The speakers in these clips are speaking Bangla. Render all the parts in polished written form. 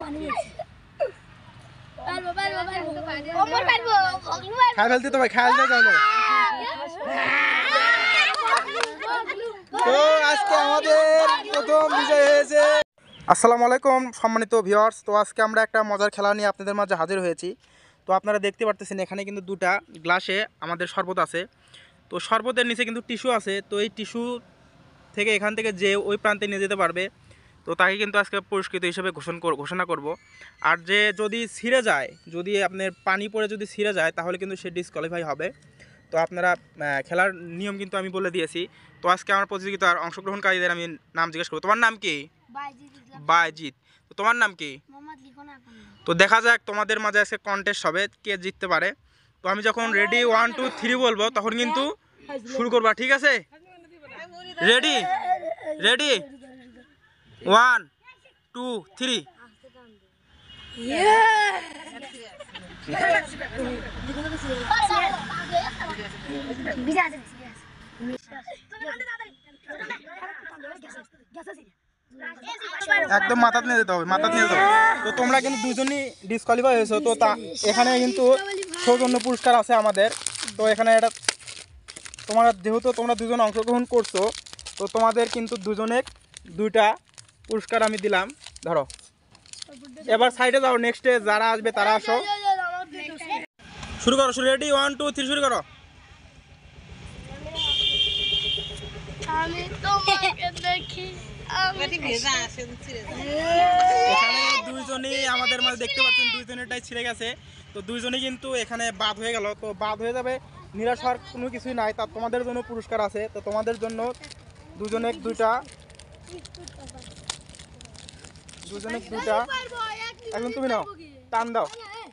খাই ফেলতে তো ভাই খাই ফেলতে চলো। তো আজকে আমাদের প্রথম বিজয় হয়েছে। আসসালামু আলাইকুম সম্মানিত ভিউয়ার্স। তো আজকে আমরা একটা মজার খেলা নিয়ে আপনাদের মাঝে হাজির হয়েছি। তো আপনারা দেখতে পারতেছেন এখানে কিন্তু দুটা গ্লাসে আমাদের শরবত আছে। তো শরবতের নিচে কিন্তু টিস্যু আছে। তো এই টিস্যু থেকে এখান থেকে যে ওই প্রান্তে নিয়ে যেতে পারবে তো তাকে কিন্তু আজকে পুরস্কৃত হিসেবে ঘোষণা করব। আর যে যদি ছিঁড়ে যায়, যদি আপনার পানি পড়ে যদি ছিঁড়ে যায় তাহলে কিন্তু সে ডিসকোয়ালিফাই হবে। তো আপনারা খেলার নিয়ম কিন্তু আমি বলে দিয়েছি। তো আজকে আমার প্রতিযোগিতার অংশগ্রহণকারীদের আমি নাম জিজ্ঞেস করবো। তোমার নাম কি? বাইজিৎ। তো তোমার নাম কি? তো দেখা যাক তোমাদের মাঝে আজকে কন্টেস্ট হবে কে জিততে পারে। তো আমি যখন রেডি 1 2 3 বলবো তখন কিন্তু শুরু করবা, ঠিক আছে? Ready ready 1 2 3। একদম মাথাত নিয়ে যেতে হবে, মাথাত নিয়ে যেতে হবে। তো তোমরা কিন্তু দুজনই ডিসকোয়ালিফাই হয়েছো। তো এখানে কিন্তু সৌজন্য পুরস্কার আছে আমাদের। তো এখানে এটা তোমরা যেহেতু তোমরা দুজন অংশগ্রহণ করছো তো তোমাদের কিন্তু দুজনের দুইটা পুরস্কার আমি দিলাম। ধরো এবার সাইডে যাও, নেক্সটে যারা আসবে তারা আসো। শুরু করো, রেডি 1 2 3 শুরু করো। এখানে দুইজনই আমাদের মাঝে দেখতে পাচ্ছেন দুইজনেরটাই ছিঁড়ে গেছে। তো দুইজনই কিন্তু এখানে বাদ হয়ে গেল। তো বাদ হয়ে যাবে, নিরাশ হওয়ার কোনো কিছুই নাই। তা তোমাদের জন্য পুরস্কার আছে। তো তোমাদের জন্য দুজনে দুইটা এখন তুমি নাও, টান দাও,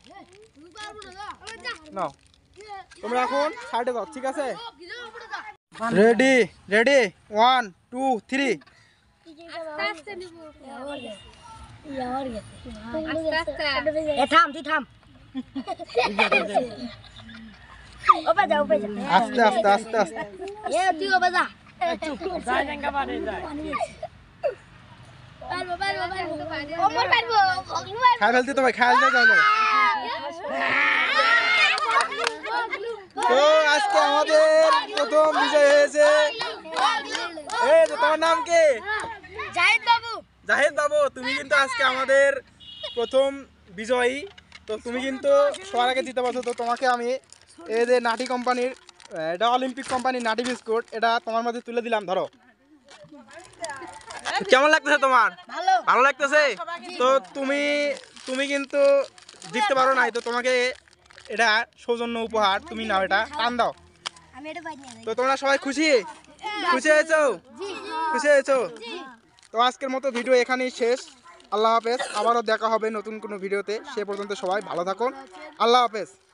নাও তোমরা এখন সাইডে যাও, ঠিক আছে? Ready ready 1 2 3। আস্তে আস্তে আস্তে আস্তে খাই ফেলতে তো ভাই খাই ফেলতে চলো। তো আজকে আমাদের প্রথম বিজয় হয়েছে। এই তো তোমার নাম কি? জাহিদ বাবু। তুমি কিন্তু আজকে আমাদের প্রথম বিজয়ী। তো তুমি কিন্তু সবার আগে জিতে পারছো। তো তোমাকে আমি এই যে নাটি কোম্পানির, এটা অলিম্পিক কোম্পানির নাটি বিস্কুট, এটা তোমার মধ্যে তুলে দিলাম। ধরো, কেমন লাগতেছে তোমার? ভালো লাগতেছে? তো তুমি কিন্তু জিততে পারো নাই। তো তোমাকে এটা সৌজন্য উপহার, তুমি নাও, এটা টান দাও। তো তোমরা সবাই খুশি হয়েছো? খুশি হয়েছো? তো আজকের মতো ভিডিও এখানেই শেষ। আল্লাহ হাফেজ। আবারও দেখা হবে নতুন কোনো ভিডিওতে। সে পর্যন্ত সবাই ভালো থাকুন। আল্লাহ হাফেজ।